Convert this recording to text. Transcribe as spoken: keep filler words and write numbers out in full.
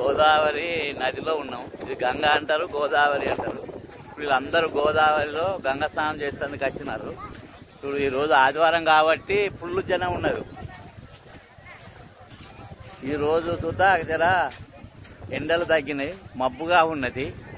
గోదావరి నదిలో ఉన్నాం. ఇది గంగ అంటారు, గోదావరి అంటారు. వీళ్ళందరూ గోదావరిలో గంగ స్నానం చేసేందుకు వచ్చినారు. ఇప్పుడు ఈ రోజు ఆదివారం కాబట్టి ఫుల్ జనం ఉన్నారు. ఈ రోజు చూద్దా జర ఎండలు తగ్గినాయి, మబ్బుగా ఉన్నది.